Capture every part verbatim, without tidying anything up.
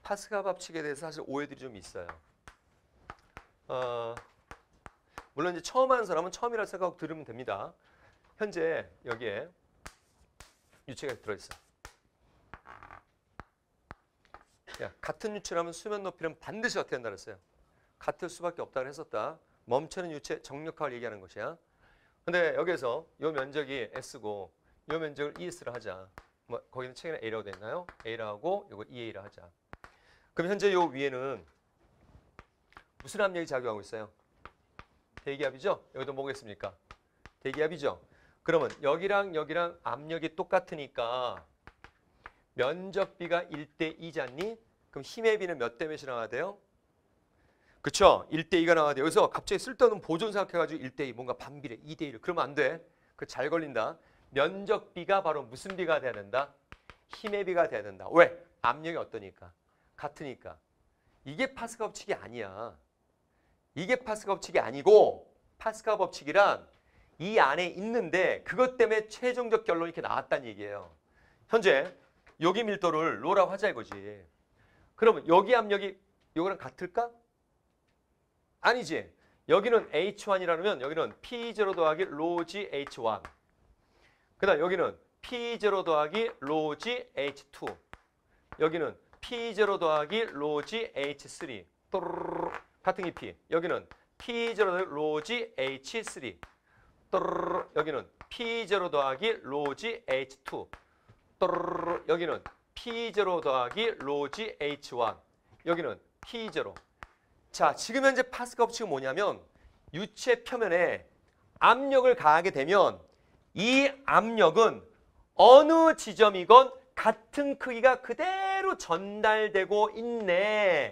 파스칼 법칙에 대해서 사실 오해들이 좀 있어요. 어, 물론 이제 처음 하는 사람은 처음이라 생각하고 들으면 됩니다. 현재 여기에 유체가 들어있어. 야, 같은 유체라면 수면 높이는 반드시 어떻게 한다 그랬어요? 같을 수밖에 없다고 했었다. 멈추는 유체 정력학을 얘기하는 것이야. 근데 여기에서 이 면적이 S고 이 면적을 이에스라 하자. 뭐 거기는 책에는 A라고 되어 있나요? A라 하고 이거 이에이라 하자. 그럼 현재 이 위에는 무슨 압력이 작용하고 있어요? 대기압이죠? 여기도 뭐겠습니까? 대기압이죠? 그러면 여기랑 여기랑 압력이 똑같으니까 면적비가 일 대 이잖니? 그럼 힘의 비는 몇 대 몇이 나와야 돼요? 그쵸? 일 대 이가 나와야 돼요. 여기서 갑자기 쓸데없는 보존 생각해가지고 일 대 이, 뭔가 반비례, 이 대 일. 그러면 안 돼. 그 잘 걸린다. 면적비가 바로 무슨 비가 돼야 된다? 힘의 비가 돼야 된다. 왜? 압력이 어떠니까? 같으니까. 이게 파스칼 법칙이 아니야. 이게 파스칼 법칙이 아니고 파스칼 법칙이란 이 안에 있는데 그것 때문에 최종적 결론이 이렇게 나왔다는 얘기예요. 현재 여기 밀도를 로라고 하자 이거지. 그러면 여기 압력이 이거랑 같을까? 아니지. 여기는 에이치 원이라면 여기는 피 제로 더하기 로지 에이치 원. 그 다음 여기는 피 제로 더하기 로지 에이치 투. 여기는 피 제로 더하기 로지 에이치 쓰리. 또르르르. 같은 깊이. 여기는 피 제로 더하기 로지 에이치 쓰리. 또르르르. 여기는 피 제로 더하기 로지 에이치 투. 또르르르. 여기는 피 제로 더하기 로지 에이치 원. 여기는 피 제로. 자, 지금 현재 파스칼 법칙은 뭐냐면 유체 표면에 압력을 가하게 되면 이 압력은 어느 지점이건 같은 크기가 그대로 전달되고 있네.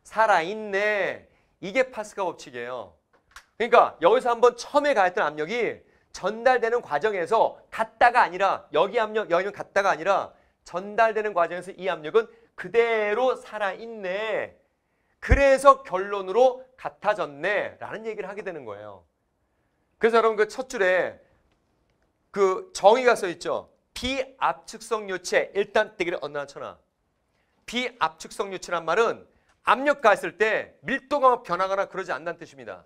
살아있네. 이게 파스칼 법칙이에요. 그러니까 여기서 한번 처음에 가했던 압력이 전달되는 과정에서 같다가 아니라 여기 압력, 여기는 같다가 아니라 전달되는 과정에서 이 압력은 그대로 살아있네. 그래서 결론으로 같아졌네 라는 얘기를 하게 되는 거예요. 그래서 여러분 그 첫 줄에 그 정의가 써 있죠. 비압축성 유체 일단 떼기를 언나 쳐놔. 비압축성 유체란 말은 압력 가했을 때 밀도가 변하거나 그러지 않는다는 뜻입니다.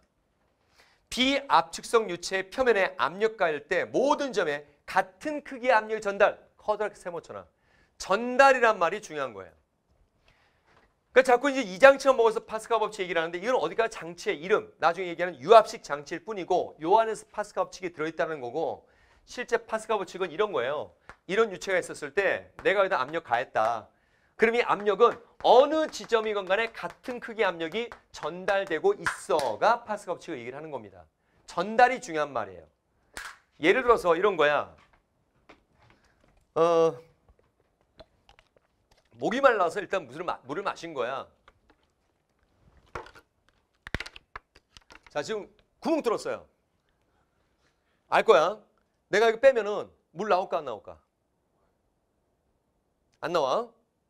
비압축성 유체의 표면에 압력 가할 때 모든 점에 같은 크기의 압력이 전달. 커다랗게 세모쳐놔. 전달이란 말이 중요한 거예요. 그러니까 자꾸 이제 이장치만 먹어서 파스칼 법칙 얘기를 하는데 이건 어디가 장치의 이름, 나중에 얘기하는 유압식 장치일 뿐이고 요 안에서 파스칼 법칙이 들어있다는 거고 실제 파스칼 법칙은 이런 거예요. 이런 유체가 있었을 때 내가 여기다 압력 가했다. 그럼 이 압력은 어느 지점이건 간에 같은 크기의 압력이 전달되고 있어가 파스칼 법칙을 얘기를 하는 겁니다. 전달이 중요한 말이에요. 예를 들어서 이런 거야. 어... 목이 말라서 일단 물을, 마, 물을 마신 거야. 자, 지금 구멍 뚫었어요. 알 거야. 내가 이거 빼면은 물 나올까 안 나올까? 안 나와.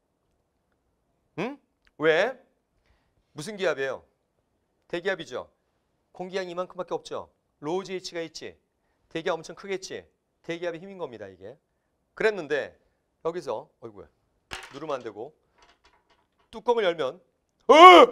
응? 왜? 무슨 기압이에요? 대기압이죠. 공기압이 이만큼밖에 없죠. 로우 지에이치가 있지. 대기압 엄청 크겠지. 대기압의 힘인 겁니다, 이게. 그랬는데 여기서 어이구야. 누르면 안 되고 뚜껑을 열면 어!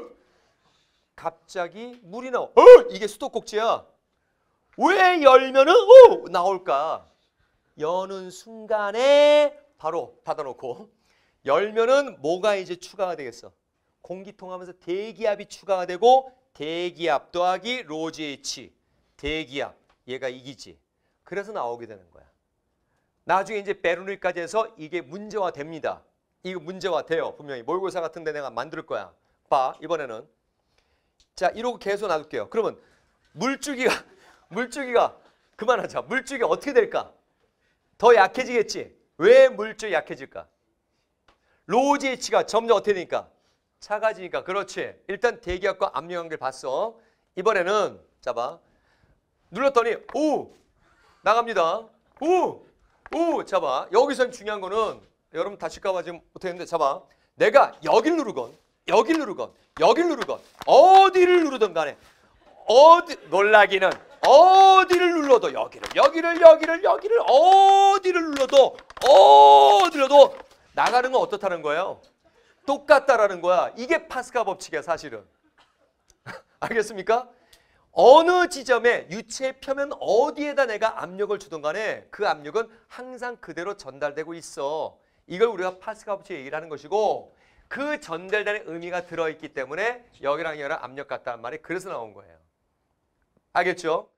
갑자기 물이 나와. 어! 이게 수도꼭지야. 왜 열면은 어! 나올까? 여는 순간에 바로 닫아놓고 열면은 뭐가 이제 추가가 되겠어? 공기 통하면서 대기압이 추가가 되고 대기압 더하기 로지에이치 대기압 얘가 이기지. 그래서 나오게 되는 거야. 나중에 이제 베르놀까지 해서 이게 문제화 됩니다. 이거 문제화 돼요. 분명히 모의고사 같은 데 내가 만들 거야. 봐. 이번에는. 자, 이러고 계속 놔둘게요. 그러면 물줄기가 물줄기가 그만하자. 물줄기가 어떻게 될까? 더 약해지겠지. 왜 물줄기 약해질까? 로우 지에이치가 점점 어떻게 되니까? 작아지니까. 그렇지. 일단 대기압과 압력 관계를 봤어. 이번에는 자 봐. 눌렀더니 오! 나갑니다. 오! 오! 자 봐. 여기서 중요한 거는 여러분 다칠까 봐 지금 못했는데 잡아. 내가 여기를 누르건 여기를 누르건 여기를 누르건 어디를 누르든 간에 어디 놀라기는 어디를 눌러도 여기를 여기를 여기를 여기를 어디를 눌러도 어디를 눌러도 나가는 건 어떻다는 거예요? 똑같다라는 거야. 이게 파스cal 법칙이야, 사실은. 알겠습니까? 어느 지점에 유체의 표면 어디에다 내가 압력을 주든 간에 그 압력은 항상 그대로 전달되고 있어. 이걸 우리가 파스cal 법칙 얘기를 하는 것이고 그 전달되는 의미가 들어있기 때문에 여기랑 여기랑 압력 같다는 말이 그래서 나온 거예요. 알겠죠?